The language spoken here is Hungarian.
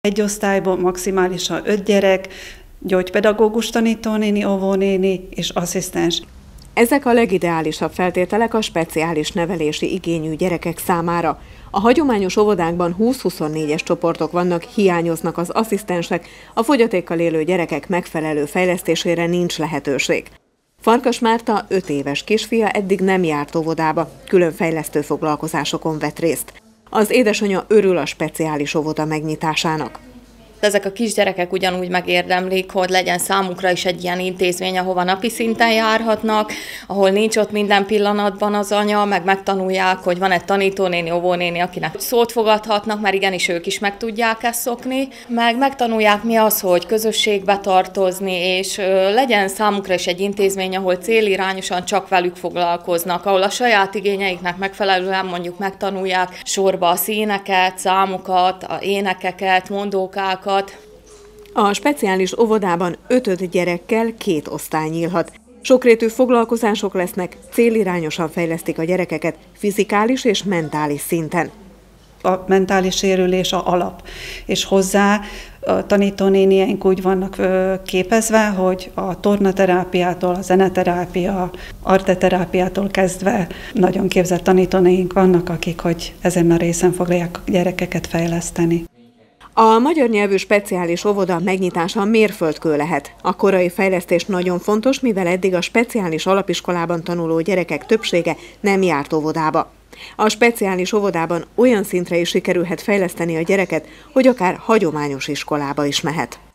Egy osztályban maximálisan 5 gyerek, gyógypedagógus tanítónéni, óvónéni és asszisztens. Ezek a legideálisabb feltételek a speciális nevelési igényű gyerekek számára. A hagyományos óvodákban 20-24-es csoportok vannak, hiányoznak az asszisztensek, a fogyatékkal élő gyerekek megfelelő fejlesztésére nincs lehetőség. Farkas Márta 5 éves kisfia eddig nem járt óvodába, külön fejlesztő foglalkozásokon vett részt. Az édesanyja örül a speciális óvoda megnyitásának. Ezek a kisgyerekek ugyanúgy megérdemlik, hogy legyen számukra is egy ilyen intézmény, ahova napi szinten járhatnak, ahol nincs ott minden pillanatban az anya, meg megtanulják, hogy van egy tanítónéni, óvónéni, akinek szót fogadhatnak, mert igenis ők is meg tudják ezt szokni, meg megtanulják mi az, hogy közösségbe tartozni, és legyen számukra is egy intézmény, ahol célirányosan csak velük foglalkoznak, ahol a saját igényeiknek megfelelően mondjuk megtanulják sorba a színeket, számokat, a énekeket, mondókákat. A speciális óvodában 5 gyerekkel 2 osztály nyílhat. Sokrétű foglalkozások lesznek, célirányosan fejlesztik a gyerekeket fizikális és mentális szinten. A mentális sérülés a alap, és hozzá a tanítónénieink úgy vannak képezve, hogy a tornaterápiától, a zeneterápia, arteterápiától kezdve nagyon képzett tanítónéink vannak, akik hogy ezen a részen fogják a gyerekeket fejleszteni. A magyar nyelvű speciális óvoda megnyitása mérföldkő lehet. A korai fejlesztés nagyon fontos, mivel eddig a speciális alapiskolában tanuló gyerekek többsége nem járt óvodába. A speciális óvodában olyan szintre is sikerülhet fejleszteni a gyereket, hogy akár hagyományos iskolába is mehet.